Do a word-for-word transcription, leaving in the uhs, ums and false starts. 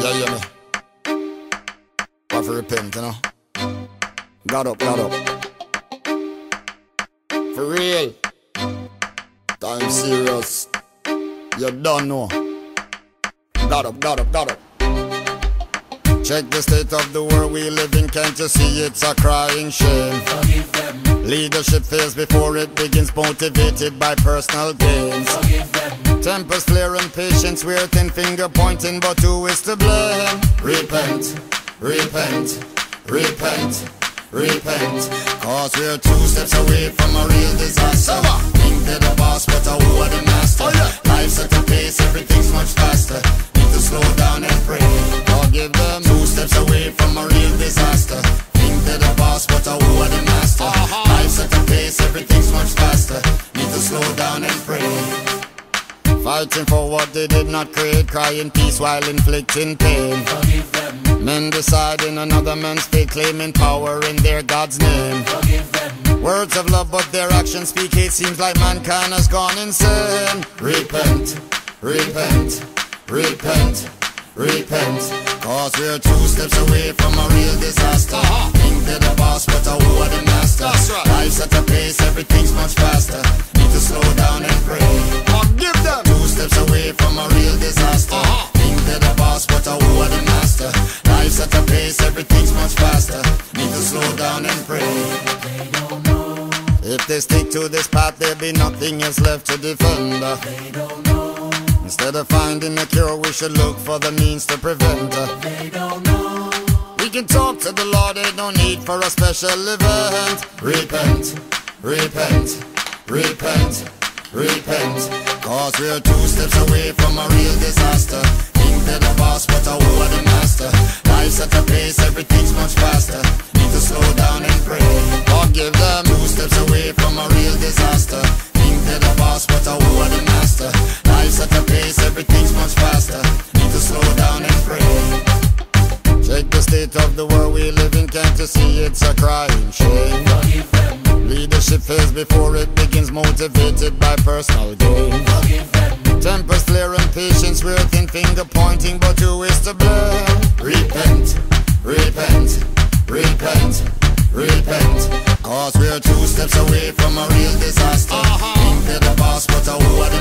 you hear me? Have to repent, you know. God up, God up. For real. Time serious. You don't know. God up, God up, God up. Check the state of the world we live in. Can't you see it's a crying shame? Forgive them. Leadership fails before it begins, motivated by personal gains. Forgive them. Tempers flare and patience wear thin, finger pointing, but who is to blame? Repent, repent, repent, repent. Cause we're two steps away from a real disaster. Think they're the boss, but who are the master? Oh, yeah. Life's at a pace, everything's much faster. Need to slow down and pray. Forgive them. Two steps away from a real disaster. Think they're the boss, but who are the master? Uh-huh. Life's at a pace, everything's much faster. Need to slow down and pray. Fighting for what they did not create, crying peace while inflicting pain. Forgive them. Men deciding another man's fate, claiming power in their God's name. Forgive them. Words of love, but their actions speak hate. Seems like mankind has gone insane. Repent, repent, repent, repent. Cause we're two steps away from a real disaster. Uh-huh. Think they're the boss, but who are the master? That's right. Life's at a pace, everything's much faster. Need to slow down and pray. Forgive them. Two steps away from a real disaster. Uh-huh. Think they're the boss, but who are the master? Life's at a pace, everything's much faster. Need to slow down and pray. They don't know. If they stick to this path, there'll be nothing else left to defend. They don't know. Instead of finding a cure, we should look for the means to prevent. They don't know. We can talk to the Lord, there's no need for a special event. Repent, repent, repent, repent. Cause we're two steps away from a real disaster. Think they're the boss, but who are the master? Life's at a pace, everything's much faster. Need to slow down and pray. Forgive them. Two steps away from a real disaster. Think they're the boss, but who are the master? Life's at a pace, everything's much faster. Need to slow down and pray. Check the state of the world we live in. Can't you see it's a crying shame? Forgive them. Leadership fails before it begins, motivated by personal gain. Forgive them. Tempers flare and patience wear thin, finger pointing, but who is to blame? Repent, repent, repent, repent. Cause we're two steps away from a real disaster. Uh-huh. Think they're the boss, but who are the